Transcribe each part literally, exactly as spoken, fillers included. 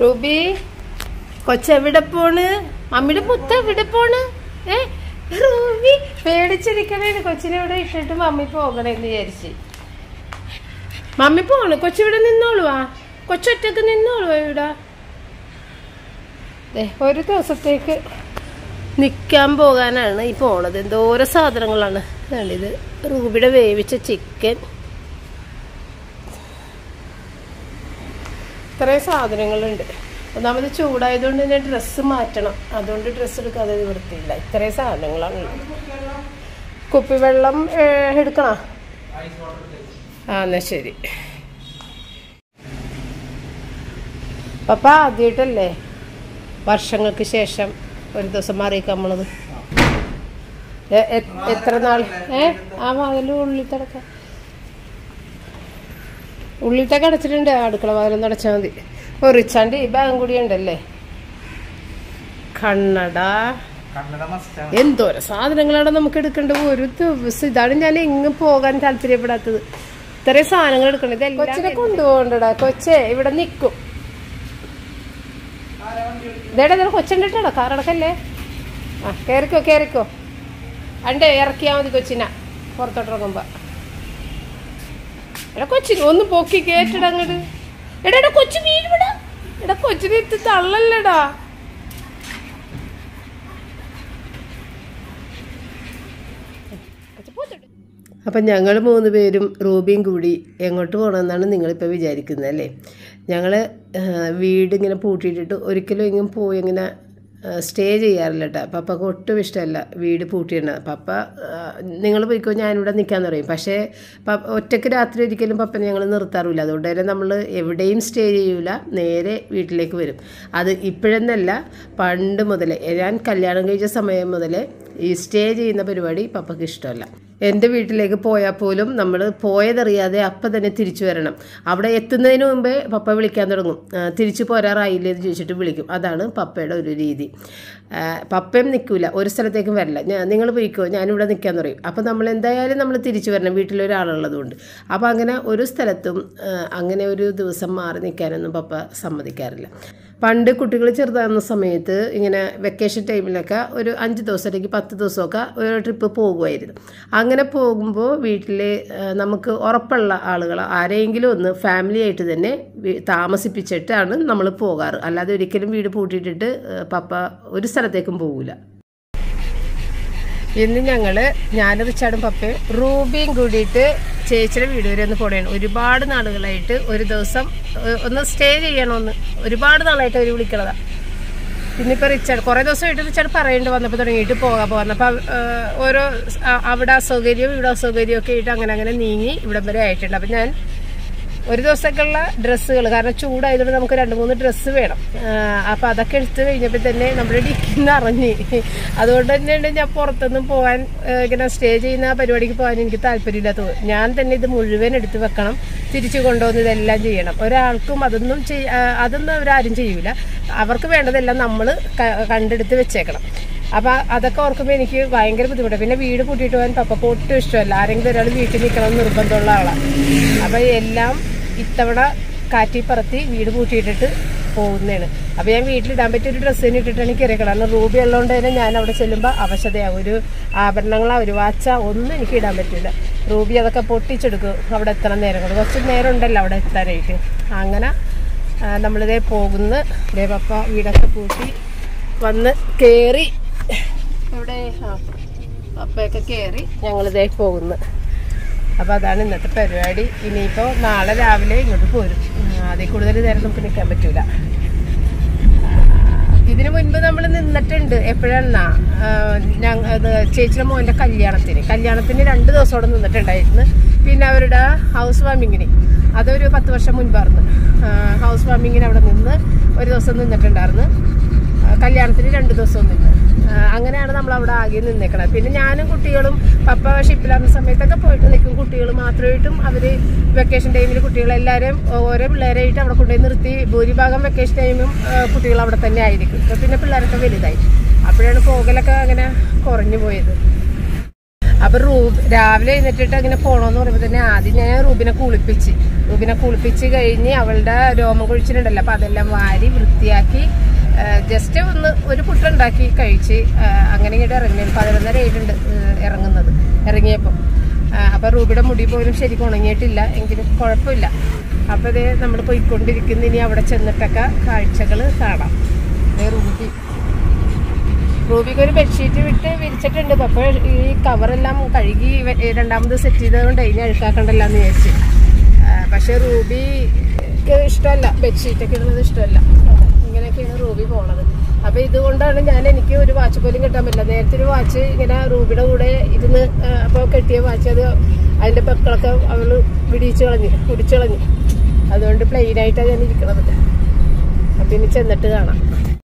Ruby കൊച്ചെവിടെ പോണ്? മമ്മിയുടെ പുത്ത് എവിടെ പോണ്? ഏ റൂബി പേടിച്ചിരിക്കണേ. കൊച്ചിനെ ഇവിടെ ഇട്ടിട്ട് മമ്മി പോകണേന്ന് വിചാരിച്ച്. മമ്മി പോണ്. കൊച്ചിവിടെ നിന്നോളുവാ. കൊച്ചൊറ്റക്ക് നിന്നോളുവാ ഇവിടെ. ഒരു ദിവസത്തേക്ക് നിൽക്കാൻ പോകാനാണ് ഈ പോണത്. എന്തോരോ സാധനങ്ങളാണ്. ഇത് റൂബിയുടെ വേവിച്ച ചിക്കൻ, ഇത്രയും സാധനങ്ങളുണ്ട്. ഒന്നാമത് ചൂടായതുകൊണ്ട് തന്നെ ഡ്രസ്സ് മാറ്റണം. അതുകൊണ്ട് ഡ്രസ്സ് എടുക്കാതെ വൃത്തിയില്ല. ഇത്രയും സാധനങ്ങളാണ്. കുപ്പിവെള്ളം എടുക്കണോ? ആ എന്നാ ശരി. പപ്പ ആദ്യമായിട്ടല്ലേ വർഷങ്ങൾക്ക് ശേഷം ഒരു ദിവസം മാറിയേക്കാൻ പോണത്? എത്ര നാൾ? ഏ ആ വാതില് ഉള്ളിത്തടക്ക ഉള്ളിലത്തൊക്കെ അടച്ചിട്ടുണ്ട്. അടുക്കള വാതിലൊന്നും അടച്ചാൽ മതി. ഒറിച്ചാണ്ട് ഈ ബാഗും കൂടി ഉണ്ടല്ലേ. കണ്ണട, എന്തോരം സാധനങ്ങളാണ് നമുക്ക് എടുക്കേണ്ടത് ഒരു ദിവസം. ഇതാണ് ഞാൻ എങ്ങും പോകാൻ താല്പര്യപ്പെടാത്തത്. ഇത്രയും സാധനങ്ങൾ എടുക്കണത്. കൊച്ചിനെ കൊണ്ടുപോകണ്ടടാ. കൊച്ചെ ഇവിടെ നിൽക്കും. ഇതേടെ ഇതേ കൊച്ചുണ്ടിട്ടാ കാറടക്കല്ലേ. ആ കയറിക്കോ കയറിക്കോ. അണ്ടേ ഇറക്കിയാൽ മതി കൊച്ചിനെ പുറത്തോട്ടിറങ്ങുമ്പോ. എടാ കൊച്ചിന് ഒന്ന് പൊക്കി കേട്ടിട അങ്ങോട്ട്. എടാ എടാ കൊച്ചു വീഴുവിടാ. എടാ കൊച്ചിനെ എത്തി തള്ളല്ലടാ. അപ്പം ഞങ്ങൾ മൂന്ന് പേരും റൂബിയും കൂടി എങ്ങോട്ട് പോകണമെന്നാണ് നിങ്ങളിപ്പോൾ വിചാരിക്കുന്നത് അല്ലേ? ഞങ്ങൾ വീടിങ്ങനെ പൂട്ടിയിട്ടിട്ട് ഒരിക്കലും ഇങ്ങനെ പോയി ഇങ്ങനെ സ്റ്റേ ചെയ്യാറില്ല കേട്ടോ. പപ്പക്ക് ഒട്ടും ഇഷ്ടമല്ല വീട് പൂട്ടിയിടണം. പപ്പ നിങ്ങൾ പോയിക്കോ ഞാനിവിടെ നിൽക്കാമെന്ന് പറയും. പക്ഷേ പപ്പ ഒറ്റയ്ക്ക് രാത്രി ഒരിക്കലും പപ്പനെ ഞങ്ങൾ നിർത്താറില്ല. അതുകൊണ്ട് തന്നെ നമ്മൾ എവിടെയും സ്റ്റേ ചെയ്യൂല, നേരെ വീട്ടിലേക്ക് വരും. അത് ഇപ്പോഴെന്നല്ല, പണ്ട് മുതലേ, ഞാൻ കല്യാണം കഴിച്ച സമയം മുതലേ ഈ സ്റ്റേ ചെയ്യുന്ന പരിപാടി പപ്പക്ക് ഇഷ്ടമല്ല. എൻ്റെ വീട്ടിലേക്ക് പോയാൽ പോലും നമ്മൾ പോയതറിയാതെ അപ്പം തന്നെ തിരിച്ചു വരണം. അവിടെ എത്തുന്നതിന് മുമ്പേ പപ്പ വിളിക്കാൻ തുടങ്ങും. തിരിച്ചു പോരാറായില്ലേ എന്ന് ചോദിച്ചിട്ട് വിളിക്കും. അതാണ് പപ്പയുടെ ഒരു രീതി. പപ്പയും നിൽക്കില്ല, ഒരു സ്ഥലത്തേക്കും വരില്ല. ഞാൻ നിങ്ങൾ പോയിക്കോ ഞാനിവിടെ നിൽക്കാൻ പറയും. അപ്പോൾ നമ്മൾ എന്തായാലും നമ്മൾ തിരിച്ചു വരണം, വീട്ടിലൊരാളുള്ളതുകൊണ്ട്. അപ്പോൾ അങ്ങനെ ഒരു സ്ഥലത്തും അങ്ങനെ ഒരു ദിവസം മാറി നിൽക്കാനൊന്നും പപ്പ സമ്മതിക്കാറില്ല. പണ്ട് കുട്ടികൾ ചെറുതാകുന്ന സമയത്ത് ഇങ്ങനെ വെക്കേഷൻ ടൈമിലൊക്കെ ഒരു അഞ്ച് ദിവസം അല്ലെങ്കിൽ പത്ത് ദിവസമൊക്കെ ഒരു ട്രിപ്പ് പോകുമായിരുന്നു. അങ്ങനെ പോകുമ്പോൾ വീട്ടിൽ നമുക്ക് ഉറപ്പുള്ള ആളുകൾ ആരെങ്കിലും ഒന്ന് ഫാമിലി ആയിട്ട് തന്നെ താമസിപ്പിച്ചിട്ടാണ് നമ്മൾ പോകാറ്. അല്ലാതെ ഒരിക്കലും വീട് പൂട്ടിയിട്ടിട്ട് പപ്പ ഒരു സ്ഥലത്തേക്കും പോകില്ല. ഇന്ന് ഞങ്ങൾ ഞാൻ റിച്ചാർഡും പപ്പയും റൂബിയും കൂടിയിട്ട് ചേച്ചിയുടെ വീട് വരെ ഒന്ന് പോകണം. ഒരുപാട് നാളുകളായിട്ട് ഒരു ദിവസം ഒന്ന് സ്റ്റേ ചെയ്യണമെന്ന് ഒരുപാട് നാളായിട്ട് അവർ വിളിക്കണതാണ്. പിന്നിപ്പോൾ റിച്ചാർഡ് കുറേ ദിവസമായിട്ട് റിച്ചാർഡ് പറയേണ്ടി വന്നപ്പോൾ തുടങ്ങിയിട്ട് പോകാൻ പോകുന്നപ്പോൾ ഓരോ അവിടെ അസൗകര്യവും ഇവിടെ അസൗകര്യമൊക്കെ ആയിട്ട് അങ്ങനെ അങ്ങനെ നീങ്ങി ഇവിടം വരെ ആയിട്ടുണ്ട്. അപ്പം ഞാൻ ഒരു ദിവസത്തേക്കുള്ള ഡ്രസ്സുകൾ, കാരണം ചൂടായതുകൊണ്ട് നമുക്ക് രണ്ട് മൂന്ന് ഡ്രസ്സ് വേണം. അപ്പം അതൊക്കെ എടുത്ത് കഴിഞ്ഞപ്പോൾ തന്നെ നമ്മുടെ ഡിക്കിന്ന് അറിഞ്ഞ്. അതുകൊണ്ട് തന്നെയാണ് ഞാൻ പുറത്തൊന്നും പോകാൻ ഇങ്ങനെ സ്റ്റേ ചെയ്യുന്ന പരിപാടിക്ക് പോകാൻ എനിക്ക് താല്പര്യമില്ലാത്തത്. ഞാൻ തന്നെ ഇത് മുഴുവൻ എടുത്ത് വെക്കണം, തിരിച്ചു കൊണ്ടുവന്ന് ഇതെല്ലാം ചെയ്യണം. ഒരാൾക്കും അതൊന്നും ചെയ്യ അതൊന്നും അവരാരും ചെയ്യൂല. അവർക്ക് വേണ്ടതെല്ലാം നമ്മൾ കണ്ടെടുത്ത് വെച്ചേക്കണം. അപ്പം അതൊക്കെ ഓർക്കുമ്പോൾ എനിക്ക് ഭയങ്കര ബുദ്ധിമുട്ടാണ്. പിന്നെ വീട് പൂട്ടിയിട്ട് പോകാൻ പപ്പക്ക് ഒട്ടും ഇഷ്ടമല്ല. ആരെങ്കിലും ഒരാൾ വീട്ടിൽ നിൽക്കണം നിർബന്ധമുള്ള ആളാണ്. അപ്പം എല്ലാം ഇത്തവണ കാറ്റി പറത്തി വീട് പൂട്ടിയിട്ടിട്ട് പോകുന്നതാണ്. അപ്പോൾ ഞാൻ വീട്ടിലിടാൻ പറ്റിയ ഒരു ഡ്രസ്സ് തന്നെ ഇട്ടിട്ടാണ് കയറിയത്. കാരണം റൂബി ഉള്ളതുകൊണ്ട് തന്നെ ഞാൻ അവിടെ ചെല്ലുമ്പോൾ അവശതയാവും. ഒരു ആഭരണങ്ങളോ ഒരു വാച്ച ഒന്നും എനിക്ക് ഇടാൻ പറ്റില്ല. റൂബി അതൊക്കെ പൊട്ടിച്ചെടുക്കും അവിടെ എത്തണം നേരം കൊണ്ട്. കുറച്ച് നേരം ഉണ്ടല്ലോ അവിടെ എത്താനായിട്ട്. അങ്ങനെ നമ്മളിതേ പോകുന്നു. ഇതേ പപ്പ വീടൊക്കെ പൂട്ടി വന്ന് കയറി ഇവിടെ ആ പപ്പയൊക്കെ കയറി ഞങ്ങളിതേ പോകുന്നു. അപ്പോൾ അതാണ് ഇന്നത്തെ പരിപാടി. ഇനിയിപ്പോൾ നാളെ രാവിലെ ഇങ്ങോട്ട് പോരും. അതിൽ കൂടുതൽ നേരം നമുക്ക് നിൽക്കാൻ പറ്റൂല. ഇതിനു മുൻപ് നമ്മൾ നിന്നിട്ടുണ്ട്. എപ്പോഴാണെന്നാ ഞങ്ങൾ ചേച്ചിയുടെ മോൻ്റെ കല്യാണത്തിന് കല്യാണത്തിന് രണ്ട് ദിവസം അവിടെ നിന്നിട്ടുണ്ടായിരുന്നു. പിന്നെ അവരുടെ ഹൗസ് വാമിങ്ങിന് അതൊരു പത്ത് വർഷം മുൻപായിരുന്നു. ഹൗസ് വാമിങ്ങിന് അവിടെ നിന്ന് ഒരു ദിവസം നിന്നിട്ടുണ്ടായിരുന്നു. കല്യാണത്തിന് രണ്ട് ദിവസവും നിന്ന്. അങ്ങനെയാണ് നമ്മൾ അവിടെ ആകെ നിന്നേക്കണത്. പിന്നെ ഞാനും കുട്ടികളും പപ്പ ഷിപ്പിലാകുന്ന സമയത്തൊക്കെ പോയിട്ട് നിൽക്കും. കുട്ടികൾ മാത്രമായിട്ടും അവർ വെക്കേഷൻ ടൈമിൽ കുട്ടികളെല്ലാവരും ഓരോ പിള്ളേരായിട്ട് അവിടെ കൊണ്ടുപോയി നിർത്തി. ഭൂരിഭാഗം വെക്കേഷൻ ടൈമും കുട്ടികൾ അവിടെ തന്നെ ആയിരിക്കും. ഇപ്പം പിന്നെ പിള്ളേരൊക്കെ വലുതായി. അപ്പോഴാണ് പോകലൊക്കെ അങ്ങനെ കുറഞ്ഞു പോയത്. അപ്പം റൂബ് രാവിലെ എഴുന്നേറ്റിട്ട് അങ്ങനെ പോകണമെന്ന് പറയുമ്പോൾ തന്നെ ആദ്യം ഞാൻ റൂബിനെ കുളിപ്പിച്ച് റൂബിനെ കുളിപ്പിച്ച് കഴിഞ്ഞ് അവളുടെ രോമം കൊഴിച്ചിട്ടുണ്ടല്ലോ, അപ്പം അതെല്ലാം വാരി വൃത്തിയാക്കി ജസ്റ്റ് ഒന്ന് ഒരു പുട്ടുണ്ടാക്കി കഴിച്ച് അങ്ങനെ ഇങ്ങോട്ട് ഇറങ്ങി. പതിനൊന്നര ഏഴുണ്ട് ഇറങ്ങുന്നത് ഇറങ്ങിയപ്പോൾ. അപ്പം റൂബിയുടെ മുടി പോലും ശരിക്കും ഉണങ്ങിയിട്ടില്ല, എങ്കിലും കുഴപ്പമില്ല. അപ്പോൾ ഇതേ നമ്മൾ പോയിക്കൊണ്ടിരിക്കുന്ന, ഇനി അവിടെ ചെന്നിട്ടൊക്കെ കാഴ്ചകൾ കാണാം. റൂബി റൂബിക്ക് ഒരു ബെഡ്ഷീറ്റ് വിട്ട് വിരിച്ചിട്ടുണ്ട്. അപ്പോൾ ഈ കവറെല്ലാം കഴുകി രണ്ടാമത് സെറ്റ് ചെയ്തതുകൊണ്ട് ഇനി അഴുക്കാക്കണ്ടല്ലോ എന്ന് വിചാരിച്ച്. പക്ഷെ റൂബിക്ക് ഇഷ്ടമല്ല, ബെഡ്ഷീറ്റൊക്കെ ഇടുന്നത് ഇഷ്ടമല്ല. ഇങ്ങനെയൊക്കെയാണ് റൂബി പോണത്. അപ്പൊ ഇതുകൊണ്ടാണ് ഞാൻ, എനിക്ക് ഒരു വാച്ച് പോലും കിട്ടാൻ പറ്റില്ല. നേരത്തെ ഒരു വാച്ച് ഇങ്ങനെ റൂബിയുടെ കൂടെ ഇരുന്ന് അപ്പോൾ കെട്ടിയ വാച്ച്, അത് അതിന്റെ പെക്കളൊക്കെ അവള് വിടിയിച്ച് കളഞ്ഞ് കുടിച്ചു കളഞ്ഞു. അതുകൊണ്ട് പ്ലെയിനായിട്ടാണ് ഞാൻ ഇരിക്കണത്. അപ്പൊ ഇനി ചെന്നിട്ട് കാണാം.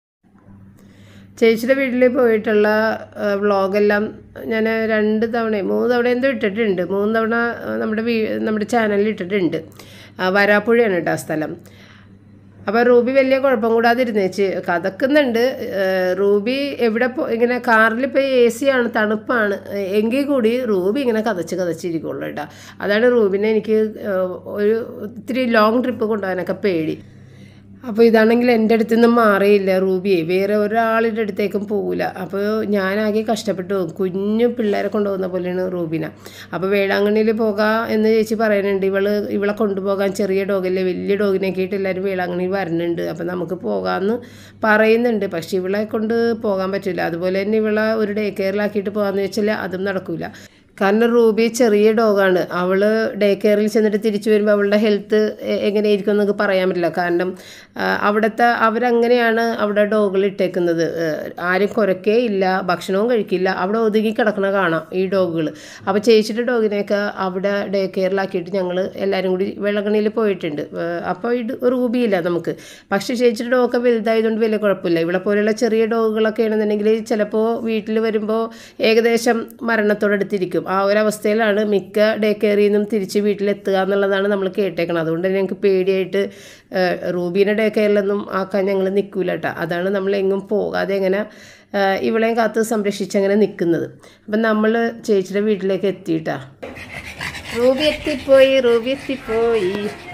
ചേച്ചിയുടെ വീട്ടിൽ പോയിട്ടുള്ള വ്ളോഗെല്ലാം ഞാൻ രണ്ട് തവണ മൂന്ന് തവണ എന്തോ ഇട്ടിട്ടുണ്ട്. മൂന്ന് തവണ നമ്മുടെ വീ നമ്മുടെ ചാനലിൽ ഇട്ടിട്ടുണ്ട്. വരാപ്പുഴയാണ് കേട്ടോ ആ സ്ഥലം. അപ്പോൾ റൂബി വലിയ കുഴപ്പം കൂടാതെ ഇരുന്നേച്ച് കഥക്കുന്നുണ്ട്. റൂബി എവിടെ പോ ഇങ്ങനെ കാറിലിപ്പോൾ എ സി ആണ്, തണുപ്പാണ്, എങ്കിൽ കൂടി റൂബി ഇങ്ങനെ കഥച്ച് കഥച്ചിരിക്കുള്ളൂ കേട്ടോ. അതാണ് റൂബിനെ എനിക്ക് ഒരു ഇത്തിരി ലോങ് ട്രിപ്പ് കൊണ്ടുപോകാനൊക്കെ പേടി. അപ്പോൾ ഇതാണെങ്കിൽ എൻ്റെ അടുത്ത് നിന്നും മാറിയില്ല റൂബിയെ, വേറെ ഒരാളുടെ അടുത്തേക്കും പോവില്ല. അപ്പോൾ ഞാനാകെ കഷ്ടപ്പെട്ടു പോകും. കുഞ്ഞു പിള്ളേരെ കൊണ്ടുപോകുന്ന പോലെയാണ് റൂബിന. അപ്പോൾ വേളാങ്കണ്ണിയിൽ പോകാം എന്ന് ചേച്ചി പറയുന്നുണ്ട്. ഇവള് ഇവളെ കൊണ്ടുപോകാൻ ചെറിയ ഡോഗല്ലേ, വലിയ ഡോഗിനൊക്കെ ആയിട്ട് എല്ലാവരും വേളാങ്കണ്ണിയിൽ വരുന്നുണ്ട്. അപ്പോൾ നമുക്ക് പോകാമെന്ന് പറയുന്നുണ്ട്. പക്ഷെ ഇവളെ കൊണ്ട് പോകാൻ പറ്റില്ല. അതുപോലെ തന്നെ ഇവളെ ഒരു ഡേ കെയറിലാക്കിയിട്ട് പോകാമെന്ന് വെച്ചാൽ അതും നടക്കില്ല. കാരണം റൂബി ചെറിയ ഡോഗാണ്. അവൾ ഡേ കെയറിൽ ചെന്നിട്ട് തിരിച്ചു വരുമ്പോൾ അവളുടെ ഹെൽത്ത് എങ്ങനെയായിരിക്കും എന്നൊക്കെ പറയാൻ പറ്റില്ല. കാരണം അവിടുത്തെ അവരങ്ങനെയാണ് അവിടെ ഡോഗുകൾ ഇട്ടേക്കുന്നത്. ആരും കുരക്കേ ഇല്ല, ഭക്ഷണവും കഴിക്കില്ല, അവിടെ ഒതുങ്ങി കിടക്കണ കാണാം ഈ ഡോഗുകൾ. അപ്പോൾ ചേച്ചിയുടെ ഡോഗിനെയൊക്കെ അവിടെ ഡേ കെയറിലാക്കിയിട്ട് ഞങ്ങൾ എല്ലാവരും കൂടി വെള്ളക്കണിയിൽ പോയിട്ടുണ്ട്. അപ്പോൾ ഇത് റൂബിയില്ല നമുക്ക്. പക്ഷേ ചേച്ചിയുടെ ഡോഗൊക്കെ വലുതായതുകൊണ്ട് വലിയ കുഴപ്പമില്ല. ഇവിടെ പോലെയുള്ള ചെറിയ ഡോഗുകളൊക്കെ ആണെന്നുണ്ടെങ്കിൽ ചിലപ്പോൾ വീട്ടിൽ വരുമ്പോൾ ഏകദേശം മരണത്തോടടുത്തിരിക്കും. ആ ഒരവസ്ഥയിലാണ് മിക്ക ഡേ കെയറിൽ നിന്നും തിരിച്ച് വീട്ടിലെത്തുക എന്നുള്ളതാണ് നമ്മൾ കേട്ടേക്കണം. അതുകൊണ്ട് തന്നെ ഞങ്ങൾക്ക് പേടിയായിട്ട് റൂബീനെ ഡേ കെയറിലൊന്നും ആക്കാൻ ഞങ്ങൾ നിൽക്കില്ല കേട്ടോ. അതാണ് നമ്മളെങ്ങും പോകാതെ എങ്ങനെ ഇവളെയും കാത്ത് സംരക്ഷിച്ചങ്ങനെ നിൽക്കുന്നത്. അപ്പം നമ്മൾ ചേച്ചിയുടെ വീട്ടിലേക്ക് എത്തിയിട്ടാ. Ruby എത്തിപ്പോയി, Ruby എത്തിപ്പോയി.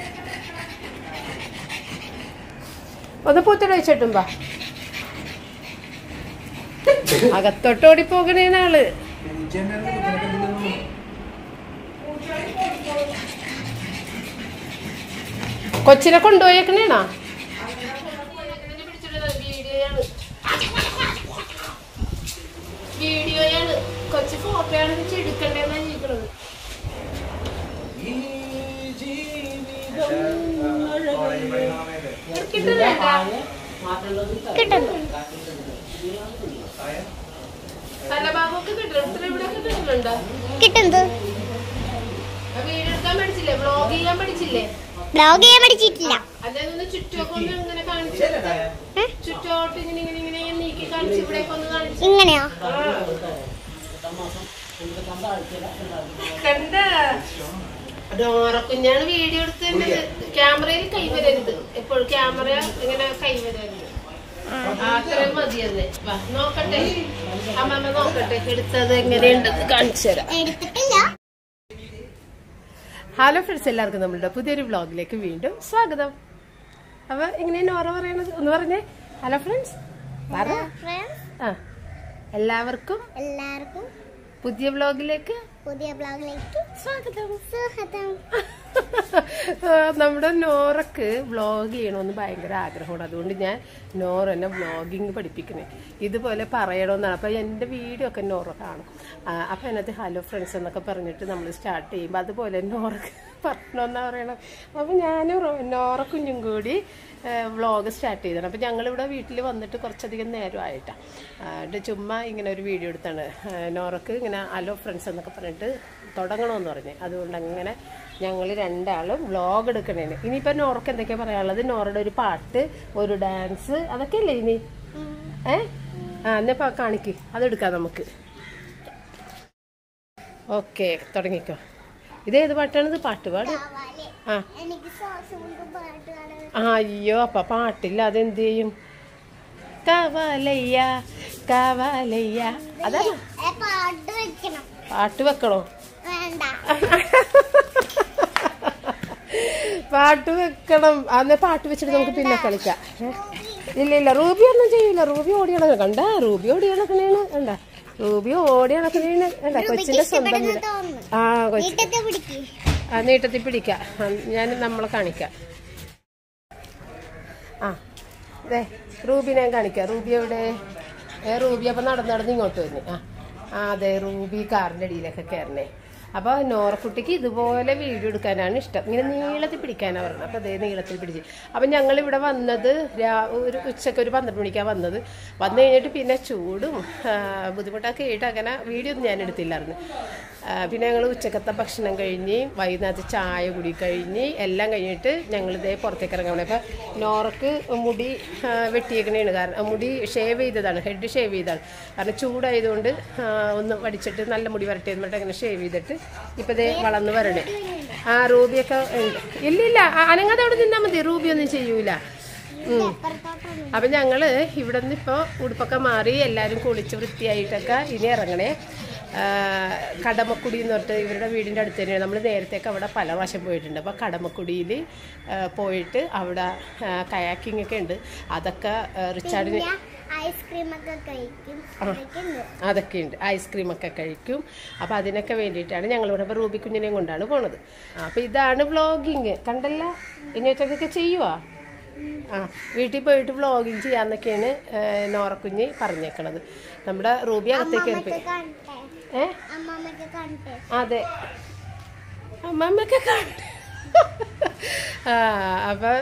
ഒന്ന് പൂത്തോടെ വെച്ചിട്ടുമ്പാ അകത്തോട്ടോടി പോകണേനാള്. കൊച്ചിനെ കൊണ്ടുപോയേക്കണേണാ? വീഡിയോയാണ്, കൊച്ചി ഫോട്ടോയാണ് വെച്ച് എടുക്കണ്ടേന്നാ ചോദിക്കണത്. തലഭാഗമൊക്കെ കിട്ടും, ഇവിടെ കിട്ടുന്നുണ്ടോ? കിട്ടുന്നത് വീഡിയോ എടുക്കാൻ പഠിച്ചില്ലേ? വ്ളോഗ് ചെയ്യാൻ പഠിച്ചില്ലേ? വ്ളോഗ് ചെയ്യാൻ പഠിച്ചിട്ടില്ല. അതൊന്ന് ചുറ്റൊക്കെ ഒന്ന് ഇങ്ങനെ കാണിച്ചു, ചുറ്റോട്ട് ഇങ്ങനെ ഇങ്ങനെ ഇങ്ങനെ നീക്കി കാണിച്ചു, ഇവിടേക്ക് ഒന്ന് കാണിച്ചു. ഇങ്ങനെയോ? കണ്ട ഡോറക്കുഞ്ഞാണ് വീഡിയോ എടുത്തത്. ക്യാമറയിൽ കൈവരരുത്, എപ്പോഴും ക്യാമറ ഇങ്ങനെ കൈവരരുത്. അത്രയും മതിയല്ലേ. നോക്കട്ടെ അമ്മമ്മ, നോക്കട്ടെ എടുത്തത് എങ്ങനെയുണ്ടെന്ന് കാണിച്ചു തരാം. ഹലോ ഫ്രണ്ട്സ്, എല്ലാവർക്കും നമ്മളുടെ പുതിയൊരു വ്ളോഗിലേക്ക് വീണ്ടും സ്വാഗതം. അപ്പൊ ഇങ്ങനെ നോറ പറയണത് ഒന്ന് പറഞ്ഞേ. Hello friends. ആ എല്ലാവർക്കും എല്ലാവർക്കും പുതിയ വ്ളോഗിലേക്ക് പുതിയ വ്ളോഗിലേക്ക് സ്വാഗതം. സ്വാഗതം. നമ്മുടെ നോറക്ക് വ്ളോഗ് ചെയ്യണമെന്ന് ഭയങ്കര ആഗ്രഹമാണ്. അതുകൊണ്ട് ഞാൻ നോറ എന്നെ വ്ളോഗിങ് പഠിപ്പിക്കണേ, ഇതുപോലെ പറയണമെന്നാണ്. അപ്പോൾ എൻ്റെ വീഡിയോ ഒക്കെ നോറ കാണും. അപ്പോൾ അതിനകത്ത് ഹലോ ഫ്രണ്ട്സ് എന്നൊക്കെ പറഞ്ഞിട്ട് നമ്മൾ സ്റ്റാർട്ട് ചെയ്യുമ്പോൾ അതുപോലെ നോറക്ക് പറയണമെന്നാണ് പറയണം. അപ്പോൾ ഞാനും നോറ കുഞ്ഞും കൂടി വ്ളോഗ് സ്റ്റാർട്ട് ചെയ്തതാണ്. അപ്പോൾ ഞങ്ങളിവിടെ വീട്ടിൽ വന്നിട്ട് കുറച്ചധികം നേരമായിട്ടാണ്. എന്നിട്ട് ചുമ്മാ ഇങ്ങനെ ഒരു വീഡിയോ എടുത്താണ്. നോറക്ക് ഇങ്ങനെ ഹലോ ഫ്രണ്ട്സ് എന്നൊക്കെ പറഞ്ഞിട്ട് തുടങ്ങണമെന്ന് പറഞ്ഞ്, അതുകൊണ്ട് അങ്ങനെ ഞങ്ങൾ രണ്ടാളും വ്ളോഗ് എടുക്കണേന്. ഇനിയിപ്പോൾ നോറക്ക് എന്തൊക്കെയാണ് പറയാനുള്ളത്? നോറയുടെ ഒരു പാട്ട്, ഒരു ഡാൻസ്, അതൊക്കെ അല്ലേ ഇനി? ഏ ആ എന്നിപ്പോൾ കാണിക്ക്, അതെടുക്കാം നമുക്ക്. ഓക്കെ, തുടങ്ങിക്കോ. ഇതേത് പാട്ടാണിത്? പാട്ട് പാട്. ആ അയ്യോ, അപ്പൊ പാട്ടില്ല, അതെന്ത് ചെയ്യും? കവാലയ്യ കവാലയ്യ, അതാണ് പാട്ട് വെക്കണോ? പാട്ട് വെക്കണം. അന്ന് പാട്ട് വെച്ചിട്ട് നമുക്ക് പിന്നെ കളിക്കാം. ഇല്ല ഇല്ല റൂബി ഒന്നും ചെയ്യില്ല. റൂബി ഓടി നടക്കണം. കണ്ട റൂബി ഓടി നടക്കണേണ്. കണ്ട റൂബി ഓടി നടക്കണേണ്. കണ്ട കൊച്ചിന്റെ സ്വന്തം വീട്. ആ കൊച്ചി ആ നീട്ടത്തിൽ പിടിക്കാം. ഞാൻ നമ്മളെ കാണിക്കാം. ആ അതെ റൂബിനെ കാണിക്കാം. റൂബി എവിടെ? ഏ റൂബി അപ്പം നടന്ന് നടന്ന് ഇങ്ങോട്ട് വന്നു. ആ ആ അതെ റൂബി കാറിൻ്റെ അടിയിലൊക്കെ കയറണേ. അപ്പോൾ നോറക്കുട്ടിക്ക് ഇതുപോലെ വീഡിയോ എടുക്കാനാണ് ഇഷ്ടം. ഇങ്ങനെ നീളത്തിൽ പിടിക്കാനാണ് പറഞ്ഞത്. അപ്പോൾ അതേ നീളത്തിൽ പിടിച്ച്. അപ്പം ഞങ്ങളിവിടെ വന്നത് ഒരു ഉച്ചയ്ക്ക് ഒരു പന്ത്രണ്ട് മണിക്കാണ് വന്നത്. വന്നു കഴിഞ്ഞിട്ട് പിന്നെ ചൂടും ബുദ്ധിമുട്ടൊക്കെ ആയിട്ട് അങ്ങനെ വീഡിയോ ഒന്നും ഞാൻ എടുത്തില്ലായിരുന്നു. പിന്നെ ഞങ്ങൾ ഉച്ചക്കത്തെ ഭക്ഷണം കഴിഞ്ഞ് വൈകുന്നേരത്തെ ചായ കുടി കഴിഞ്ഞ് എല്ലാം കഴിഞ്ഞിട്ട് ഞങ്ങളിതേ പുറത്തേക്ക് ഇറങ്ങാൻ വേണ്ടി. അപ്പോൾ നോറക്ക് മുടി വെട്ടിയേക്കണേണ്. കാരണം മുടി ഷേവ് ചെയ്തതാണ്, ഹെഡ് ഷേവ് ചെയ്തതാണ്. കാരണം ചൂടായതുകൊണ്ട് ഒന്ന് വടിച്ചിട്ട് നല്ല മുടി വരട്ടെ എന്നിട്ട് അങ്ങനെ ഷേവ് ചെയ്തിട്ട് ഇപ്പം ഇതേ വളർന്ന് വരണേ. ആ റൂബിയൊക്കെ ഉണ്ട്. ഇല്ലില്ല അനങ്ങാതെ അവിടെ നിന്നാൽ മതി. റൂബി ഒന്നും ചെയ്യൂല. അപ്പം ഞങ്ങൾ ഇവിടെ നിന്ന് ഇപ്പോൾ ഉടുപ്പൊക്കെ മാറി എല്ലാവരും കുളിച്ച് വൃത്തിയായിട്ടൊക്കെ ഇനി ഇറങ്ങണേ. കടമക്കുടി എന്ന് പറഞ്ഞിട്ട് ഇവരുടെ വീടിൻ്റെ അടുത്ത് തന്നെയാണ്. നമ്മൾ നേരത്തേക്ക് അവിടെ പല പ്രാവശ്യം പോയിട്ടുണ്ട്. അപ്പോൾ കടമക്കുടിയിൽ പോയിട്ട് അവിടെ കയാക്കിംഗ് ഒക്കെ ഉണ്ട്. അതൊക്കെ റിച്ചാർഡിന് അതൊക്കെ ഉണ്ട്. ഐസ്ക്രീമൊക്കെ കഴിക്കും. അപ്പോൾ അതിനൊക്കെ വേണ്ടിയിട്ടാണ് ഞങ്ങളിവിടെ ഇപ്പോൾ റൂബി കുഞ്ഞിനെയും കൊണ്ടാണ് പോണത്. അപ്പോൾ ഇതാണ് വ്ളോഗിങ്. കണ്ടല്ല ഇനിയൊക്കെ ചെയ്യുവാ. ആ വീട്ടിൽ പോയിട്ട് വ്ളോഗിങ് ചെയ്യാന്നൊക്കെയാണ് നോറക്കുഞ്ഞ് പറഞ്ഞേക്കണത്. നമ്മുടെ റൂബി അകത്തേക്ക് കയറി. ഏ അതെ അമ്മമ്മയൊക്കെ കാണട്ടെ. ആ അപ്പം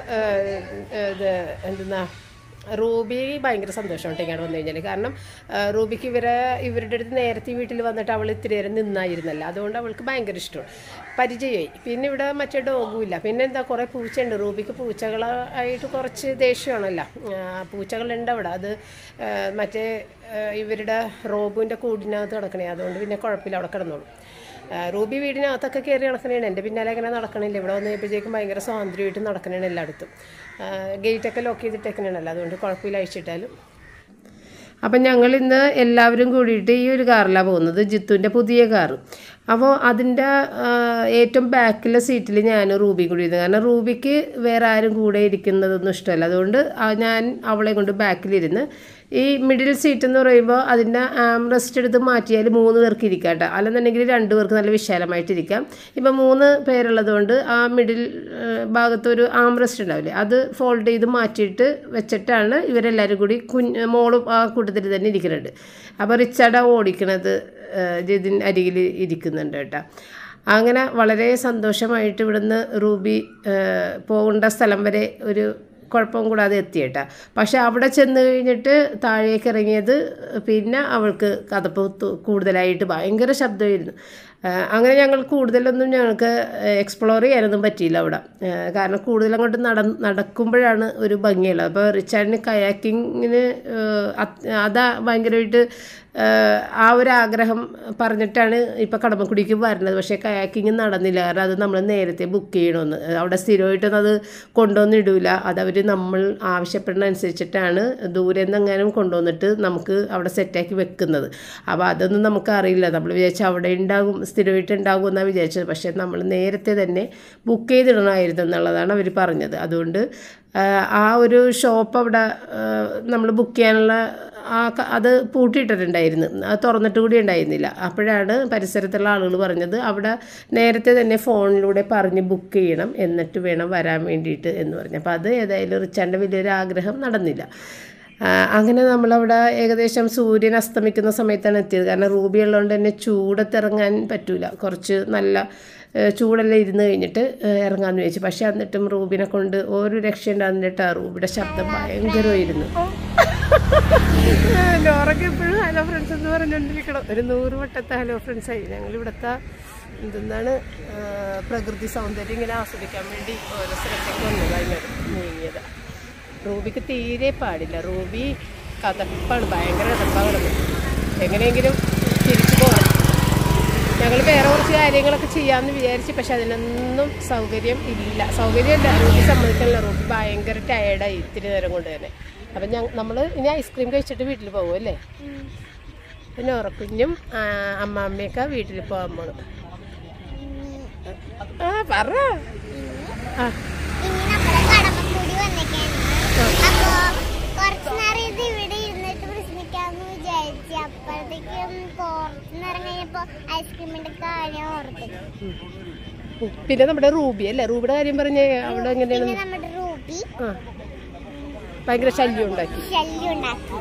ഇത് എന്തെന്നാ റൂബി ഭയങ്കര സന്തോഷമുണ്ട് ഇങ്ങനെ വന്നു കഴിഞ്ഞാൽ. കാരണം റൂബിക്ക് ഇവരെ ഇവരുടെ അടുത്ത് നേരത്തെ വീട്ടിൽ വന്നിട്ട് അവൾ ഇത്തിരി നേരം നിന്നായിരുന്നല്ലോ. അതുകൊണ്ട് അവൾക്ക് ഭയങ്കര ഇഷ്ടമാണ്, പരിചയമായി. പിന്നെ ഇവിടെ മറ്റേ ഡോഗും ഇല്ല. പിന്നെ എന്താ കുറേ പൂച്ചയുണ്ട്. റൂബിക്ക് പൂച്ചകളായിട്ട് കുറച്ച് ദേഷ്യമാണല്ലോ. പൂച്ചകളുണ്ട് അവിടെ. അത് മറ്റേ ഇവരുടെ റോബുവിൻ്റെ കൂടിനകത്ത് കിടക്കണേ. അതുകൊണ്ട് പിന്നെ കുഴപ്പമില്ല, അവിടെ കിടന്നോളൂ. റൂബി വീടിനകത്തൊക്കെ കയറി നടക്കണേണ്. എൻ്റെ പിന്നാലെ അങ്ങനെ നടക്കണില്ല. ഇവിടെ വന്നു കഴിയുമ്പോഴത്തേക്കും ഭയങ്കര സ്വാതന്ത്ര്യമായിട്ട് നടക്കണേണ് എല്ലായിടത്തും. ഗേറ്റൊക്കെ ലോക്ക് ചെയ്തിട്ടേക്കണേണല്ലോ. അതുകൊണ്ട് കുഴപ്പമില്ല അഴിച്ചിട്ടാലും. അപ്പം ഞങ്ങളിന്ന് എല്ലാവരും കൂടിയിട്ട് ഈ ഒരു കാറിലാണ് പോകുന്നത്, ജിത്തുവിൻ്റെ പുതിയ കാറ്. അപ്പോൾ അതിൻ്റെ ഏറ്റവും ബാക്കിലെ സീറ്റിൽ ഞാൻ റൂബി കൂടി ഇരുന്നു. കാരണം റൂബിക്ക് വേറെ ആരും കൂടെ ഇരിക്കുന്നതൊന്നും ഇഷ്ടമല്ല. അതുകൊണ്ട് ഞാൻ അവളെ കൊണ്ട് ബാക്കിലിരുന്ന്. ഈ മിഡിൽ സീറ്റ് എന്ന് പറയുമ്പോൾ അതിൻ്റെ ആം റെസ്റ്റ് എടുത്ത് മാറ്റിയാൽ മൂന്ന് പേർക്ക് ഇരിക്കാം കേട്ടോ. അല്ലെന്നുണ്ടെങ്കിൽ രണ്ട് പേർക്ക് നല്ല വിശാലമായിട്ടിരിക്കാം. ഇപ്പം മൂന്ന് പേരുള്ളതുകൊണ്ട് ആ മിഡിൽ ഭാഗത്തൊരു ആം റെസ്റ്റ് ഉണ്ടാവില്ലേ, അത് ഫോൾഡ് ചെയ്ത് മാറ്റിയിട്ട് വെച്ചിട്ടാണ് ഇവരെല്ലാവരും കൂടി കുഞ്ഞ് മോളും ആ കൂട്ടത്തിൽ തന്നെ ഇരിക്കുന്നുണ്ട്. അപ്പോൾ റിച്ചാർഡ ഓടിക്കണത് ജിതിൻ അരികിൽ ഇരിക്കുന്നുണ്ട് കേട്ടോ. അങ്ങനെ വളരെ സന്തോഷമായിട്ട് ഇവിടുന്ന് റൂബി പോകേണ്ട സ്ഥലം വരെ ഒരു കുഴപ്പം കൂടാതെ എത്തിയേട്ടാ. പക്ഷെ അവിടെ ചെന്ന് കഴിഞ്ഞിട്ട് താഴേക്ക് ഇറങ്ങിയത് പിന്നെ അവൾക്ക് കഥപ്പ് കൂടുതലായിട്ട് ഭയങ്കര ശബ്ദമായിരുന്നു. അങ്ങനെ ഞങ്ങൾ കൂടുതലൊന്നും ഞങ്ങൾക്ക് എക്സ്പ്ലോർ ചെയ്യാനൊന്നും പറ്റിയില്ല അവിടെ. കാരണം കൂടുതലങ്ങോട്ട് നട നടക്കുമ്പോഴാണ് ഒരു ഭംഗിയുള്ളത്. അപ്പോൾ റിച്ചാർഡിന് കയാക്കിങ്ങിന് അതാ ഭയങ്കരമായിട്ട് ആ ഒരു ആഗ്രഹം പറഞ്ഞിട്ടാണ് ഇപ്പോൾ കടമക്കുടിക്ക് വരുന്നത്. പക്ഷേ കയാക്കിങ് നടന്നില്ല. കാരണം അത് നമ്മൾ നേരത്തെ ബുക്ക് ചെയ്യണമെന്ന്. അവിടെ സ്ഥിരമായിട്ടൊന്നും അത് കൊണ്ടുവന്നിടില്ല. അതവർ നമ്മൾ ആവശ്യപ്പെടുന്ന അനുസരിച്ചിട്ടാണ് ദൂരെ നിന്നെങ്ങാനും കൊണ്ടുവന്നിട്ട് നമുക്ക് അവിടെ സെറ്റാക്കി വെക്കുന്നത്. അപ്പോൾ അതൊന്നും നമുക്കറിയില്ല. നമ്മൾ വിചാരിച്ചാൽ അവിടെ ഉണ്ടാകും, സ്ഥിരമായിട്ട് ഉണ്ടാകും എന്നാണ് വിചാരിച്ചത്. പക്ഷേ നമ്മൾ നേരത്തെ തന്നെ ബുക്ക് ചെയ്തിടണമായിരുന്നു എന്നുള്ളതാണ് അവർ പറഞ്ഞത്. അതുകൊണ്ട് ആ ഒരു ഷോപ്പ് അവിടെ നമ്മൾ ബുക്ക് ചെയ്യാനുള്ള ആ അത് പൂട്ടിയിട്ടിട്ടുണ്ടായിരുന്നു. അത് തുറന്നിട്ട് കൂടി ഉണ്ടായിരുന്നില്ല. അപ്പോഴാണ് പരിസരത്തുള്ള ആളുകൾ പറഞ്ഞത് അവിടെ നേരത്തെ തന്നെ ഫോണിലൂടെ പറഞ്ഞ് ബുക്ക് ചെയ്യണം, എന്നിട്ട് വേണം വരാൻ വേണ്ടിയിട്ട് എന്ന് പറഞ്ഞു. അപ്പോൾ അത് ഏതായാലും റിച്ചാർഡിൻ്റെ വലിയൊരു ആഗ്രഹം നടന്നില്ല. അങ്ങനെ നമ്മളവിടെ ഏകദേശം സൂര്യൻ അസ്തമിക്കുന്ന സമയത്താണ് എത്തിയത്. കാരണം റൂബി ഉള്ളതുകൊണ്ട് തന്നെ ചൂടത്തിറങ്ങാൻ പറ്റൂല. കുറച്ച് നല്ല ചൂടെല്ലാം ഇരുന്ന് കഴിഞ്ഞിട്ട് ഇറങ്ങാമെന്ന് ചോദിച്ചു. പക്ഷെ എന്നിട്ടും റൂബിനെ കൊണ്ട് ഒരു രക്ഷയുണ്ടാകുന്നിട്ട് റൂബിയുടെ ശബ്ദം ഭയങ്കരമായിരുന്നു. ലോറൊക്കെ എപ്പോഴും ഹലോ ഫ്രണ്ട്സ് എന്ന് പറഞ്ഞുകൊണ്ടിരിക്കണം. ഒരു നൂറ് വട്ടത്തെ ഹലോ ഫ്രണ്ട്സായി. ഞങ്ങൾ ഇവിടുത്തെ എന്തെന്നാണ് പ്രകൃതി സൗന്ദര്യം ഇങ്ങനെ ആസ്വദിക്കാൻ വേണ്ടി ഓരോ സ്ഥലത്തേക്ക് വന്നതായി നീങ്ങിയത്. റൂബിക്ക് തീരെ പാടില്ല. റൂബി കഥപ്പാണ്, ഭയങ്കര കഥപ്പാണ്. എങ്ങനെയെങ്കിലും തിരിച്ചു പോകണം. ഞങ്ങൾ വേറെ കുറച്ച് കാര്യങ്ങളൊക്കെ ചെയ്യാമെന്ന് വിചാരിച്ചു. പക്ഷെ അതിനൊന്നും സൗകര്യം ഇല്ല. സൗകര്യമില്ല. റൂബി സമ്മതിക്കണില്ല. റൂബി ഭയങ്കര ടയേർഡായി ഇത്തിരി നേരം കൊണ്ട് തന്നെ. അപ്പം ഞങ്ങൾ നമ്മൾ ഇനി ഐസ്ക്രീം കഴിച്ചിട്ട് വീട്ടിൽ പോകും അല്ലേ. പിന്നെ ഉറക്കുഞ്ഞും അമ്മാമ്മയൊക്കെ വീട്ടിൽ പോകാൻ പോകണം. ആ പറ. ആ പറഞ്ഞപ്പോ ഐസ്ക്രീമിന്റെ കാര്യം ഓർത്തത്. പിന്നെ നമ്മുടെ റൂബി അല്ലേ, റൂബിയുടെ കാര്യം പറഞ്ഞേ അവിടെ എങ്ങനെയാണ്? പിന്നെ നമ്മുടെ റൂബി ഭയങ്കര ശല്യം ഉണ്ടാക്കി ശല്യം ഉണ്ടാക്കി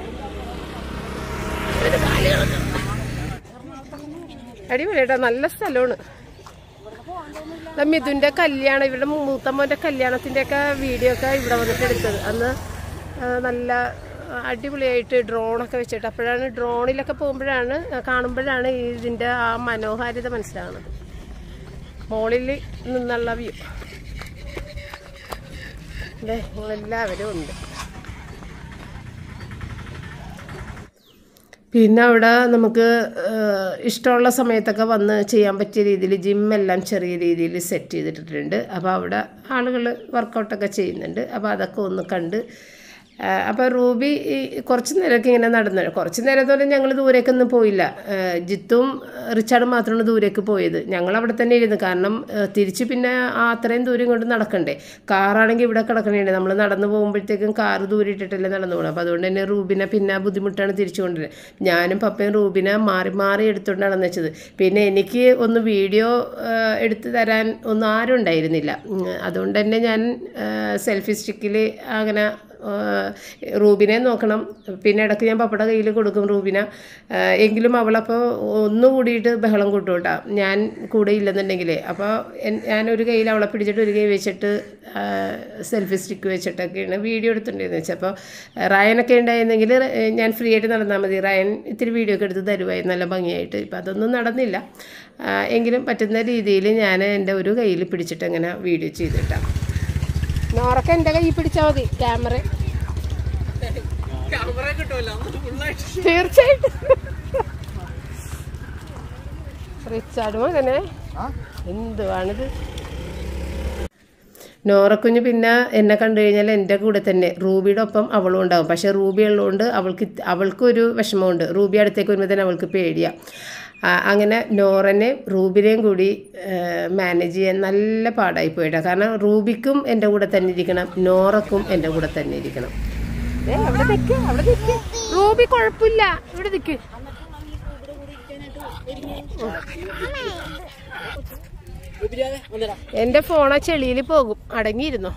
അടിപൊളിയായിട്ടാ, നല്ല സ്ഥലമാണ്. മിഥുന്റെ കല്യാണം, ഇവരുടെ മൂത്തമ്മോന്റെ കല്യാണത്തിന്റെ ഒക്കെ വീഡിയോ ഒക്കെ ഇവിടെ വന്നിട്ട് എടുത്തത്. അന്ന് നല്ല അടിപൊളിയായിട്ട് ഡ്രോണൊക്കെ വെച്ചിട്ട്, അപ്പോഴാണ് ഡ്രോണിലൊക്കെ പോകുമ്പോഴാണ് കാണുമ്പോഴാണ് ഇതിന്റെ ആ മനോഹാരിത മനസ്സിലാകുന്നത്. മോളിൽ നിന്നുള്ള വ്യൂ അല്ലേ, എല്ലാവരും ഉണ്ട്. പിന്നെ അവിടെ നമുക്ക് ഇഷ്ടമുള്ള സമയത്തൊക്കെ വന്ന് ചെയ്യാൻ പറ്റിയ രീതിയിൽ ജിമ്മെല്ലാം ചെറിയ രീതിയിൽ സെറ്റ് ചെയ്തിട്ടിട്ടുണ്ട്. അപ്പോൾ അവിടെ ആളുകൾ വർക്കൗട്ടൊക്കെ ചെയ്യുന്നുണ്ട്. അപ്പോൾ അതൊക്കെ ഒന്ന് കണ്ട്, അപ്പോൾ റൂബി കുറച്ച് നേരമൊക്കെ ഇങ്ങനെ നടന്നു. കുറച്ച് നേരം എന്ന് പറഞ്ഞാൽ ഞങ്ങൾ ദൂരേക്കൊന്നും പോയില്ല. ജിത്തും റിച്ചാർഡും മാത്രമാണ് ദൂരേക്ക് പോയത്. ഞങ്ങൾ അവിടെ തന്നെ ഇരുന്നു. കാരണം തിരിച്ച് പിന്നെ ആ അത്രയും ദൂരം കൊണ്ട് നടക്കണ്ടേ. കാറാണെങ്കിൽ ഇവിടെ കിടക്കണേ, നമ്മൾ നടന്നു പോകുമ്പോഴത്തേക്കും കാറ് ദൂരെ ഇട്ടിട്ടല്ലേ നടന്നു പോകണം. അപ്പോൾ അതുകൊണ്ട് തന്നെ റൂബിനെ പിന്നെ ബുദ്ധിമുട്ടാണ് തിരിച്ചു കൊണ്ടുവരുന്നത്. ഞാനും പപ്പയും റൂബിനെ മാറി മാറി എടുത്തുകൊണ്ടാണ് വെച്ചത്. പിന്നെ എനിക്ക് ഒന്ന് വീഡിയോ എടുത്തു തരാൻ ഒന്നും ആരും ഉണ്ടായിരുന്നില്ല. അതുകൊണ്ട് തന്നെ ഞാൻ സെൽഫി സ്റ്റിക്കിൽ അങ്ങനെ റൂബിനെ നോക്കണം. പിന്നെ ഇടയ്ക്ക് ഞാൻ പപ്പയുടെ കയ്യിൽ കൊടുക്കും റൂബിനെ. എങ്കിലും അവളപ്പോൾ ഒന്ന് കൂടിയിട്ട് ബഹളം കൂട്ടും കേട്ടോ, ഞാൻ കൂടെ ഇല്ലെന്നുണ്ടെങ്കിൽ. അപ്പോൾ ഞാനൊരു കയ്യിൽ അവളെ പിടിച്ചിട്ട് ഒരു കൈ വെച്ചിട്ട് സെൽഫി സ്റ്റിക്ക് വെച്ചിട്ടൊക്കെയാണ് വീഡിയോ എടുത്തിട്ടുണ്ടായിരുന്നു വെച്ചാൽ. അപ്പോൾ റയനൊക്കെ ഉണ്ടായിരുന്നെങ്കിൽ ഞാൻ ഫ്രീ ആയിട്ട് നടന്നാൽ മതി. റയൻ ഇത്തിരി വീഡിയോ ഒക്കെ എടുത്ത് തരുമായിരുന്നു നല്ല ഭംഗിയായിട്ട്. ഇപ്പം അതൊന്നും നടന്നില്ല. എങ്കിലും പറ്റുന്ന രീതിയിൽ ഞാൻ എൻ്റെ ഒരു കയ്യിൽ പിടിച്ചിട്ട് അങ്ങനെ വീഡിയോ ചെയ്തിട്ടാണ്. നോറൊക്കെ എൻ്റെ കയ്യിൽ പിടിച്ചാൽ മതി ക്യാമറ, തീർച്ചയായിട്ടും. റിച്ചാർഡും അങ്ങനെ എന്തുവാണിത്. നോറക്കുഞ്ഞ് പിന്നെ എന്നെ കണ്ടു കഴിഞ്ഞാൽ എൻ്റെ കൂടെ തന്നെ റൂബിയുടെ ഒപ്പം അവളും ഉണ്ടാകും. പക്ഷേ റൂബി ഉള്ളതുകൊണ്ട് അവൾക്ക് അവൾക്കൊരു വിഷമമുണ്ട്. റൂബി അടുത്തേക്ക് വരുമ്പോൾ തന്നെ അവൾക്ക് പേടിയാണ്. അങ്ങനെ നോറനെ റൂബിനെയും കൂടി മാനേജ് ചെയ്യാൻ നല്ല പാടായി പോയിട്ടാണ്. കാരണം റൂബിക്കും എൻ്റെ കൂടെ തന്നെ ഇരിക്കണം, നോറക്കും എൻ്റെ കൂടെ തന്നെ ഇരിക്കണം. ഏ അവിടെ നിൽക്ക്, അവിടെ നിൽക്ക് റൂബി, കുഴപ്പമില്ല, ഇവിടെ നിൽക്ക്. എൻ്റെ ഫോൺ ആ ചെളിയിൽ പോകും, അടങ്ങിയിരുന്നോ.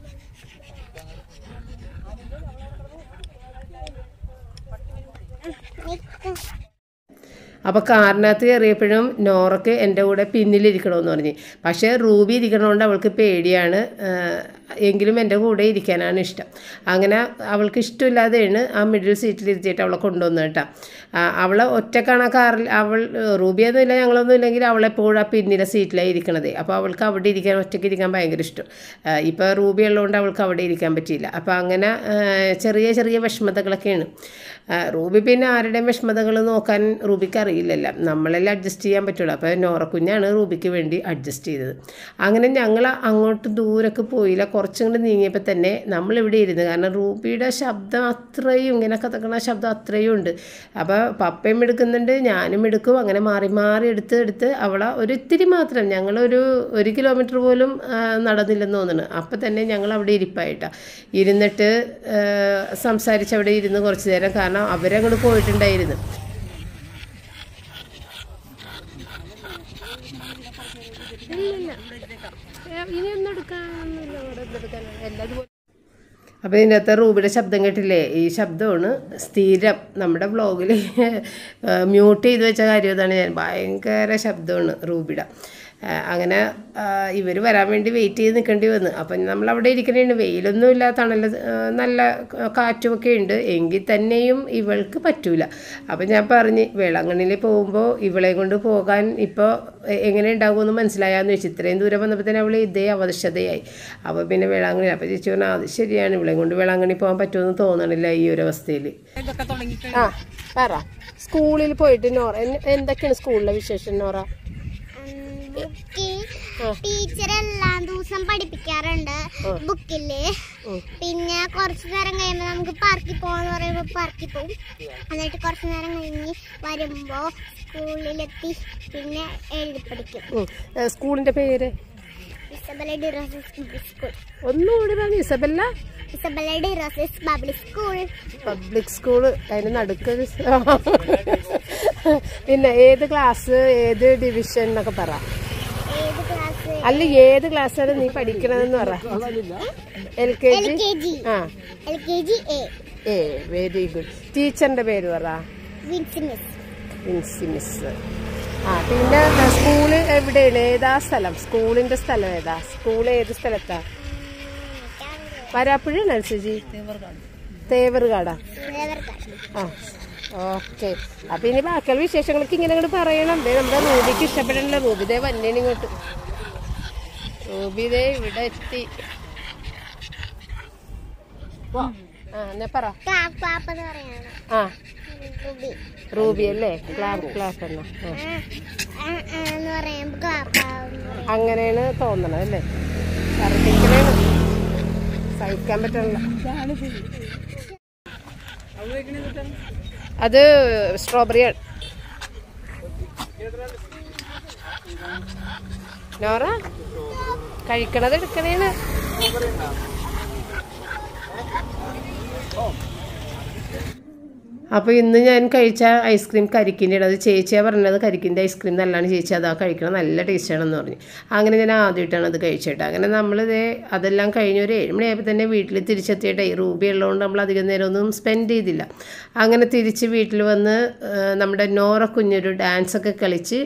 അപ്പോൾ കാറിനകത്ത് കയറിയപ്പോഴും നോറക്ക് എൻ്റെ കൂടെ പിന്നിലിരിക്കണമെന്ന് പറഞ്ഞ്. പക്ഷേ റൂബി ഇരിക്കണതുകൊണ്ട് അവൾക്ക് പേടിയാണ്. എങ്കിലും എൻ്റെ കൂടെ ഇരിക്കാനാണ് ഇഷ്ടം. അങ്ങനെ അവൾക്ക് ഇഷ്ടമില്ലാതെയാണ് ആ മിഡിൽ സീറ്റിൽ ഇരുത്തിയിട്ട് അവളെ കൊണ്ടുവന്നത് കേട്ടോ. അവളെ ഒറ്റക്കാണ് ആ കാറിൽ. അവൾ റൂബിയൊന്നും ഇല്ല, ഞങ്ങളൊന്നും ഇല്ലെങ്കിൽ അവളെപ്പോഴും ആ പിന്നിലെ സീറ്റിലാണ് ഇരിക്കണത്. അപ്പോൾ അവൾക്ക് അവിടെ ഇരിക്കാൻ, ഒറ്റയ്ക്ക് ഇരിക്കാൻ ഭയങ്കര ഇഷ്ടം. ഇപ്പോൾ റൂബി ഉള്ളതുകൊണ്ട് അവൾക്ക് അവിടെ ഇരിക്കാൻ പറ്റിയില്ല. അപ്പോൾ അങ്ങനെ ചെറിയ ചെറിയ വിഷമതകളൊക്കെയാണ്. റൂബി പിന്നെ ആരുടെയും വിഷമതകൾ നോക്കാൻ റൂബിക്ക് അറിയില്ലല്ലോ, നമ്മളെല്ലാം അഡ്ജസ്റ്റ് ചെയ്യാൻ പറ്റുള്ളൂ. അപ്പോൾ നോറക്കുഞ്ഞാണ് റൂബിക്ക് വേണ്ടി അഡ്ജസ്റ്റ് ചെയ്തത്. അങ്ങനെ ഞങ്ങൾ അങ്ങോട്ട് ദൂരൊക്കെ പോയില്ല. കുറച്ചും കൂടി നീങ്ങിയപ്പോൾ തന്നെ നമ്മളിവിടെ ഇരുന്ന്. കാരണം റൂബിയുടെ ശബ്ദം അത്രയും, ഇങ്ങനെ കഥക്കണ ശബ്ദം അത്രയും ഉണ്ട്. അപ്പോൾ പപ്പയും എടുക്കുന്നുണ്ട്, ഞാനും എടുക്കും. അങ്ങനെ മാറി മാറി എടുത്ത് എടുത്ത് അവളെ ഒരു ഇത്തിരി മാത്രം, ഞങ്ങളൊരു ഒരു കിലോമീറ്റർ പോലും നടന്നില്ലെന്ന് തോന്നുന്നു. അപ്പം തന്നെ ഞങ്ങൾ അവിടെ ഇരിപ്പായിട്ടാണ് ഇരുന്നിട്ട് സംസാരിച്ച് അവിടെ ഇരുന്ന് കുറച്ച് നേരം. കാരണം അവരങ്ങോട്ട് പോയിട്ടുണ്ടായിരുന്നു. ഇനിയൊന്നും എടുക്കാനൊന്നുമില്ല, എടുക്കാൻ എല്ലാതും. അപ്പോൾ ഇതിൻ്റെ അകത്ത് റൂബിയുടെ ശബ്ദം കേട്ടില്ലേ, ഈ ശബ്ദമാണ് സ്ഥിരം നമ്മുടെ വ്ളോഗിൽ മ്യൂട്ട് ചെയ്ത് വെച്ച കാര്യം ഇതാണ്. ഞാൻ ഭയങ്കര ശബ്ദമാണ് റൂബിയുടെ. അങ്ങനെ ഇവർ വരാൻ വേണ്ടി വെയിറ്റ് ചെയ്ത് നിൽക്കേണ്ടി വന്നു. അപ്പം നമ്മളവിടെ ഇരിക്കണേണ്, വെയിലൊന്നും ഇല്ല, തണൽ നല്ല കാറ്റുമൊക്കെ ഉണ്ട്. എങ്കിൽ തന്നെയും ഇവൾക്ക് പറ്റൂല. അപ്പം ഞാൻ പറഞ്ഞ് വേളാങ്കണ്ണിയിൽ പോകുമ്പോൾ ഇവളെ കൊണ്ട് പോകാൻ ഇപ്പോൾ എങ്ങനെ ഉണ്ടാകുമെന്ന് മനസ്സിലായാന്ന് വെച്ചു. ഇത്രയും ദൂരം വന്നപ്പോൾ തന്നെ അവൾ ഇതേ അവശതയായി. അപ്പോൾ പിന്നെ വേളാങ്കണ്ണി, അപ്പോൾ ചേച്ചി പറഞ്ഞാൽ അത് ശരിയാണ്, ഇവളെ കൊണ്ട് വേളാങ്കണ്ണി പോകാൻ പറ്റുമെന്ന് തോന്നണില്ല ഈ ഒരു അവസ്ഥയിൽ. ആ പറ, സ്കൂളിൽ പോയിട്ട് നോറ എന്തൊക്കെയാണ് സ്കൂളിലെ വിശേഷം നോറ? ടീച്ചർ എല്ലാ ദിവസം പഠിപ്പിക്കാറുണ്ട് ബുക്കില്. പിന്നെ കുറച്ചു നേരം കഴിയുമ്പോ നമുക്ക് പാർക്കിൽ പോവാന്ന് പറയുമ്പോ പാർക്കിൽ പോകും. എന്നിട്ട് കുറച്ചു നേരം കഴിഞ്ഞ് വരുമ്പോ സ്കൂളിലെത്തി പിന്നെ എഴുതി പഠിക്കും. സ്കൂളിന്റെ പേര് Isabella de Roses public school. ഒന്നുകൂടി പറഞ്ഞു. Isabella Isabella de Roses public school. Public school അതിന് നടുക്ക് പിന്നെ ഏത് ക്ലാസ് ഏത് ഡിവിഷൻ എന്നൊക്കെ പറ. ഏത് ക്ലാസ്? അല്ല ഏത് ക്ലാസ്സാണ് നീ പഠിക്കണതെന്ന് പറ. L K G. ആ എൽ കെ ജി എ. ഏ വെരി ഗുഡ്. ടീച്ചറിന്റെ പേര് പറ. വിൻസി മിസ്. വിൻസി മിസ്. ആ പിന്നെ സ്കൂള് എവിടെയാണ്? ഏതാ സ്ഥലം? സ്കൂളിന്റെ സ്ഥലം ഏതാ? സ്കൂൾ ഏത് സ്ഥലത്താ? വരാപ്പുഴ നഴ്സജി തേവറുകാടാ. ആ ഓക്കെ. അപ്പൊ ഇനി ബാക്കിയുള്ള വിശേഷങ്ങൾക്ക് ഇങ്ങനെ അങ്ങോട്ട് പറയണം. ദേ നമ്മുടെ റൂബിക്ക് ഇഷ്ടപ്പെടണല്ലോ. റൂബി ദേ വന്നേനെ ഇങ്ങോട്ട്. റൂബി ദേ ഇവിടെ എത്തി. ആ എന്നാ പറ. ആ റൂബി അല്ലേ? ക്ലാപ്പ് ക്ലാപ്പ് എന്നാ അങ്ങനെയാണ് തോന്നണത് അല്ലേ? ഛർദിക്കണേണ്, സഹിക്കാൻ പറ്റണില്ല. അത് സ്ട്രോബെറിയാണ്. നോറ കഴിക്കണത് എടുക്കണേണ്. അപ്പോൾ ഇന്ന് ഞാൻ കഴിച്ച ഐസ്ക്രീം കരിക്കിൻ്റെ ആണ്. അത് ചേച്ചിയാണ് പറഞ്ഞത് കരിക്കിൻ്റെ ഐസ്ക്രീം നല്ലതാണ് ചേച്ചി, അതാ കഴിക്കണം, നല്ല ടേസ്റ്റാണെന്ന് പറഞ്ഞു. അങ്ങനെ ഞാൻ ആദ്യമായിട്ടാണ് അത് കഴിച്ചിട്ട്. അങ്ങനെ നമ്മളിത് അതെല്ലാം കഴിഞ്ഞ് ഒരു ഏഴ് മണിയായപ്പോൾ തന്നെ വീട്ടിൽ തിരിച്ചെത്തിയിട്ടേ റൂബി ഉള്ളതുകൊണ്ട് നമ്മൾ അധികം നേരമൊന്നും സ്പെൻഡ് ചെയ്തില്ല. അങ്ങനെ തിരിച്ച് വീട്ടിൽ വന്ന് നമ്മുടെ നോറ കുഞ്ഞൊരു ഡാൻസൊക്കെ കളിച്ച്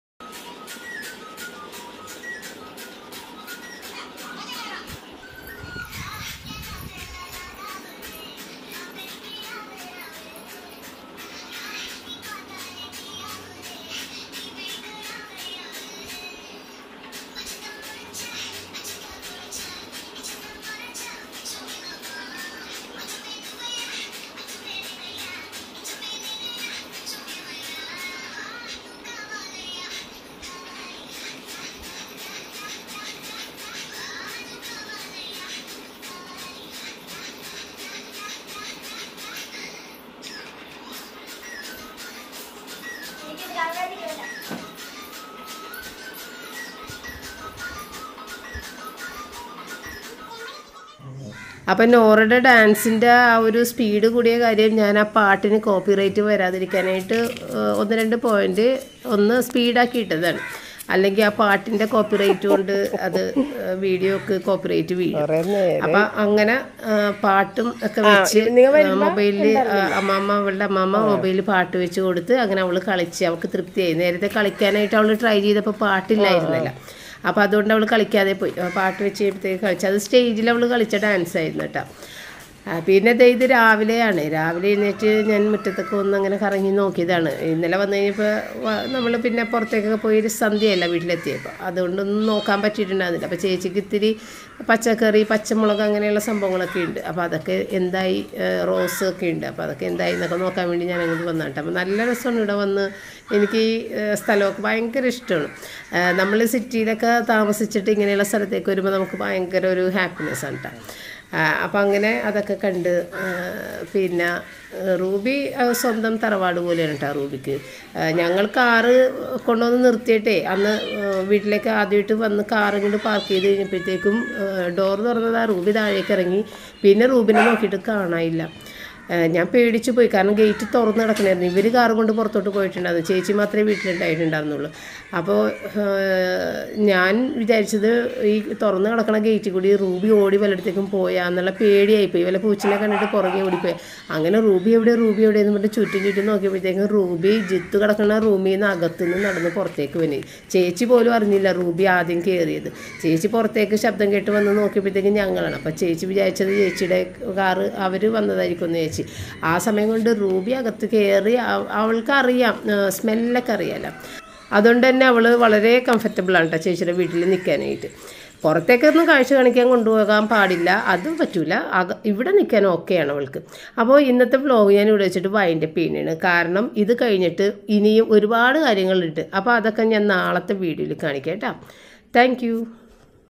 അപ്പം നോറയുടെ ഡാൻസിൻ്റെ ആ ഒരു സ്പീഡ് കൂടിയ കാര്യം ഞാൻ ആ പാട്ടിന് കോപ്പിറൈറ്റ് വരാതിരിക്കാനായിട്ട് ഒന്ന് രണ്ട് പോയിന്റ് ഒന്ന് സ്പീഡാക്കി ഇട്ടതാണ്. അല്ലെങ്കിൽ ആ പാട്ടിൻ്റെ കോപ്പിറൈറ്റ് കൊണ്ട് അത് വീഡിയോക്ക് കോപ്പിറൈറ്റ് വീഴും. അപ്പം അങ്ങനെ പാട്ടും ഒക്കെ വെച്ച് മൊബൈലിൽ അമ്മാമ്മ അവളുടെ അമ്മാമ്മ മൊബൈലിൽ പാട്ട് വെച്ച് കൊടുത്ത് അങ്ങനെ അവൾ കളിച്ച് അവൾക്ക് തൃപ്തിയായി. നേരത്തെ കളിക്കാനായിട്ട് അവൾ ട്രൈ ചെയ്തപ്പോൾ പാട്ടില്ലായിരുന്നില്ല. അപ്പോൾ അതുകൊണ്ട് അവൾ കളിക്കാതെ പോയി. പാട്ട് വെച്ച് കഴിയുമ്പോഴത്തേക്ക് കളിച്ചു. അത് സ്റ്റേജിൽ അവൾ കളിച്ച ഡാൻസ് ആയിരുന്നു കേട്ടോ. പിന്നെ ഇത് രാവിലെയാണ്. രാവിലെ എഴുന്നേറ്റ് ഞാൻ മുറ്റത്തൊക്കെ ഒന്ന് അങ്ങനെ കറങ്ങി നോക്കിയതാണ്. ഇന്നലെ വന്നു കഴിഞ്ഞപ്പോൾ നമ്മൾ പിന്നെ പുറത്തേക്കൊക്കെ പോയി ഒരു സന്ധ്യയല്ല വീട്ടിലെത്തിയപ്പോൾ, അതുകൊണ്ടൊന്നും നോക്കാൻ പറ്റിയിട്ടുണ്ടായിരുന്നില്ല. അപ്പോൾ ചേച്ചിക്ക് ഇത്തിരി പച്ചക്കറി പച്ചമുളക് അങ്ങനെയുള്ള സംഭവങ്ങളൊക്കെ ഉണ്ട്. അപ്പോൾ അതൊക്കെ എന്തായി, റോസ് ഒക്കെ ഉണ്ട്. അപ്പോൾ അതൊക്കെ എന്തായി എന്നൊക്കെ നോക്കാൻ വേണ്ടി ഞാൻ അങ്ങോട്ട് വന്നിട്ട്. അപ്പോൾ നല്ല രസമാണ് ഇവിടെ വന്ന്. എനിക്ക് ഈ സ്ഥലമൊക്കെ ഭയങ്കര ഇഷ്ടമാണ്. നമ്മൾ സിറ്റിയിലൊക്കെ താമസിച്ചിട്ട് ഇങ്ങനെയുള്ള സ്ഥലത്തേക്ക് വരുമ്പോൾ നമുക്ക് ഭയങ്കര ഒരു ഹാപ്പിനെസ്സാണ് കേട്ടോ. അപ്പം അങ്ങനെ അതൊക്കെ കണ്ട് പിന്നെ റൂബി സ്വന്തം തറവാട് പോലെയാണ് കേട്ടോ റൂബിക്ക്. ഞങ്ങൾ കാറ് കൊണ്ടുവന്ന് നിർത്തിയിട്ടേ അന്ന് വീട്ടിലേക്ക് ആദ്യമായിട്ട് വന്ന് കാറ് കൊണ്ട് പാർക്ക് ചെയ്ത് കഴിഞ്ഞപ്പോഴത്തേക്കും ഡോർ തുറന്നതാ റൂബി താഴേക്ക് ഇറങ്ങി. പിന്നെ റൂബിനെ നോക്കിയിട്ട് കാണാനില്ല. ഞാൻ പേടിച്ചു പോയി, കാരണം ഗേറ്റ് തുറന്ന് കിടക്കണമായിരുന്നു. ഇവർ കാറും കൊണ്ട് പുറത്തോട്ട് പോയിട്ടുണ്ടായിരുന്നു, ചേച്ചി മാത്രമേ വീട്ടിലുണ്ടായിട്ടുണ്ടായിരുന്നുള്ളൂ. അപ്പോൾ ഞാൻ വിചാരിച്ചത് ഈ തുറന്ന് കിടക്കണ ഗേറ്റിൽ കൂടി റൂബി ഓടി വല്ലയിടത്തേക്കും പോയാ എന്നുള്ള പേടിയായിപ്പോയി. വല്ല പൂച്ചിനെ കണ്ടിട്ട് പുറകെ ഓടിപ്പോയി. അങ്ങനെ റൂബി എവിടെ റൂബി എവിടെയെന്ന് പറഞ്ഞിട്ട് ചുറ്റും ചുറ്റും നോക്കിയപ്പോഴത്തേക്കും റൂബി ജിത്ത് കിടക്കുന്ന റൂമിൽ നിന്ന് അകത്തുനിന്ന് നടന്ന് പുറത്തേക്ക് വന്നു. ചേച്ചി പോലും അറിഞ്ഞില്ല റൂബി ആദ്യം കയറിയത്. ചേച്ചി പുറത്തേക്ക് ശബ്ദം കേട്ട് വന്ന് നോക്കിയപ്പോഴത്തേക്കും ഞങ്ങളാണ്. അപ്പോൾ ചേച്ചി വിചാരിച്ചത് ചേച്ചിയുടെ കാറ് അവർ വന്നതായിരിക്കും എന്ന് ചേച്ചി. ആ സമയം കൊണ്ട് റൂബി അകത്ത് കയറി. അവൾക്കറിയാം, സ്മെല്ലൊക്കെ അറിയാമല്ലോ. അതുകൊണ്ട് തന്നെ അവൾ വളരെ കംഫർട്ടബിളാണ് കേട്ടോ ചേച്ചിയുടെ വീട്ടിൽ നിൽക്കാനായിട്ട്. പുറത്തേക്കൊന്നും കാഴ്ച കാണിക്കാൻ കൊണ്ടുപോകാൻ പാടില്ല, അതും പറ്റൂല. അക ഇവിടെ നിൽക്കാൻ ഓക്കെയാണ് അവൾക്ക്. അപ്പോൾ ഇന്നത്തെ വ്ലോഗ് ഞാൻ ഇവിടെ വെച്ചിട്ട് വൈൻഡപ്പ് ചെയ്യുന്നതാണ്. കാരണം ഇത് കഴിഞ്ഞിട്ട് ഇനിയും ഒരുപാട് കാര്യങ്ങളുണ്ട്. അപ്പോൾ അതൊക്കെ ഞാൻ നാളത്തെ വീഡിയോയിൽ കാണിക്കാം കേട്ടോ. Thank U.